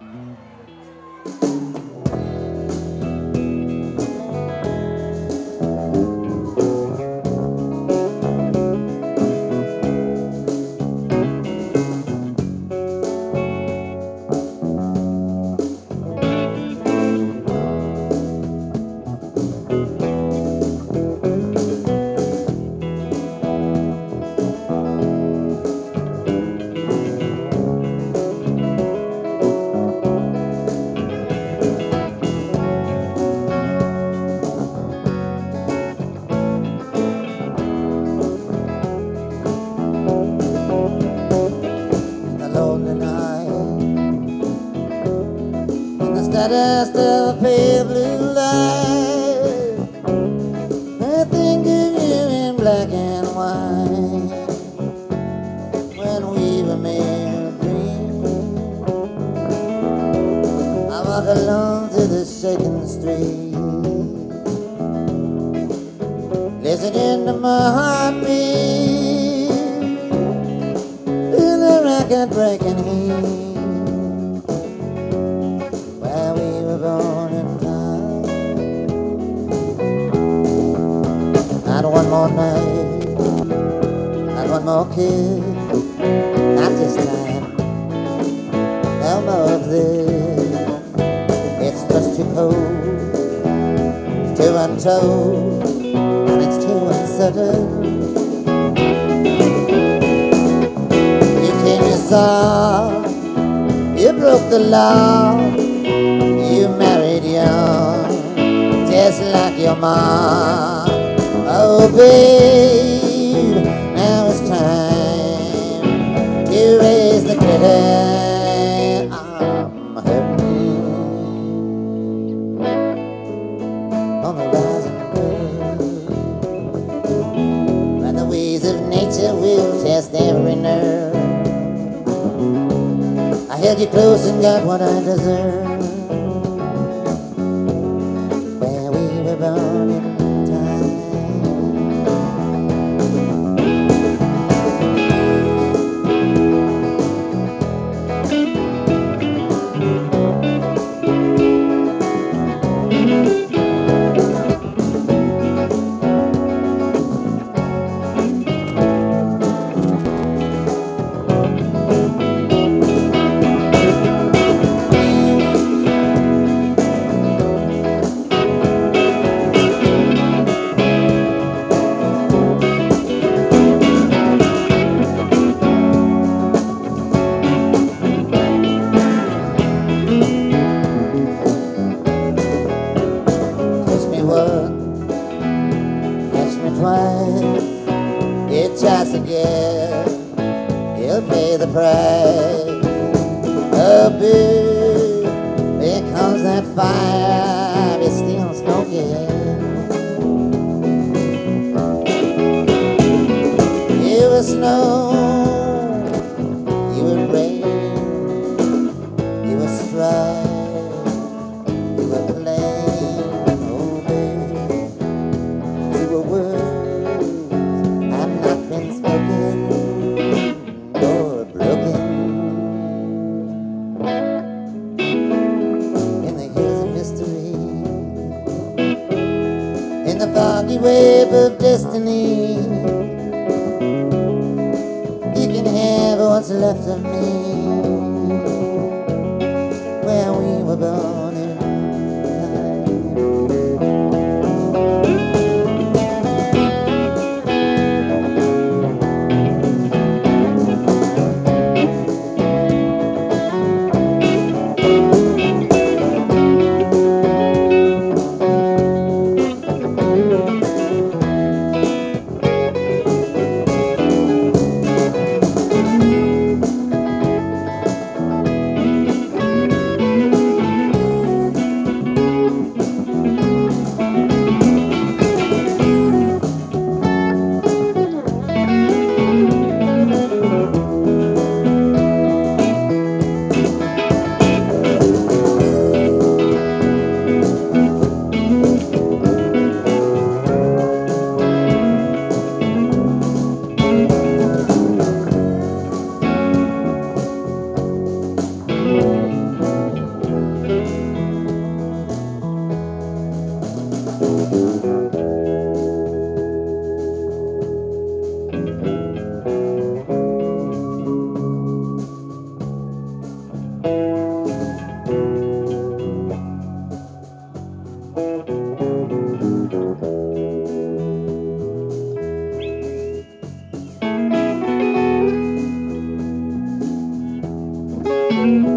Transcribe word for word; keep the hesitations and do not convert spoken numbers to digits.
Saddest of pale blue light, I think of you in black and white when we were made a dream. I walk alone through the shaking street, listening to my heartbeat, feel the record breaking heat. Born in time. Not one more night, not one more kiss, not this time, no more of this. It's just too cold, it's too untold, and it's too uncertain. You came, you saw, you broke the law. You married young, just like your mom. Oh, babe, now it's time to raise the curtain. I'm hurting on the rising curve, and the ways of nature will test every nerve. I held you close and got what I deserve. Born in time. It tries to get, he'll pay the price. Oh, boo, because that fire is still smoking. You were snow, you were rain, you were strife, you were plain. Oh, baby, you were words. Foggy wave of destiny, you can have what's left of me, where we were born in Thank you.